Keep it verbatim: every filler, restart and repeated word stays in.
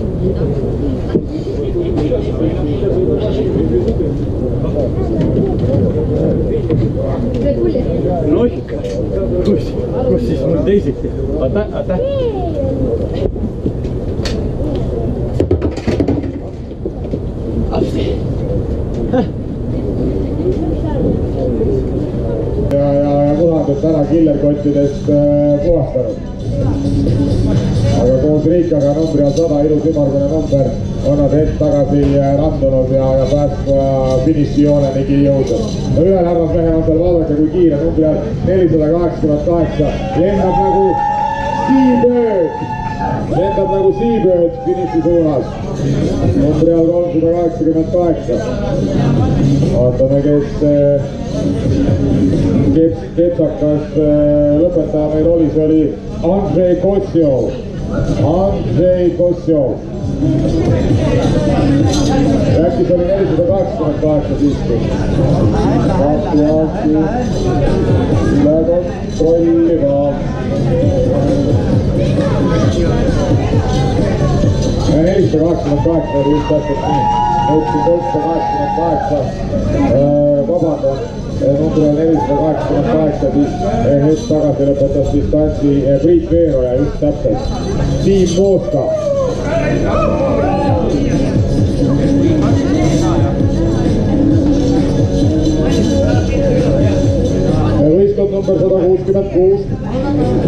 no ikka, kus, kus siis mul teisiti? Oota, oota. ja, ja, ja mulandud täna killerkottidest äh, puhastanud. Aga koos Riikaga numbri on sada, ilus ümmargune number, on nad hetk tagasi randunud ja, ja päästva finišijoonenigi jõudnud. Ühel härrasmehel on seal vaadake, kui kiire numbri all nelisada kaheksakümmend kaheksa lendab nagu siibööd, lendab nagu siibööd finiši suunas. Numbri all kolmsada kaheksakümmend kaheksa. Vaatame, kes, kes ketsakas lõpetaja meil oli, see oli Andrei Kossjov. Andrei Kossjov. Äkki see oli nelisada kaheksakümmend kaheksa siiski. Ahti, ahti. Üle kontrolli ka. nelisada kaheksakümmend kaheksa oli just täpselt nii. Nõudsin kolmsada kaheksakümmend kaheksa. Vabandan. Numbri on nelisada kaheksakümmend kaheksa, siis hetk tagasi lõpetas distantsi Priit Veeroja just täpselt. Tiim Mooska. Võistkond number sada kuuskümmend kuus.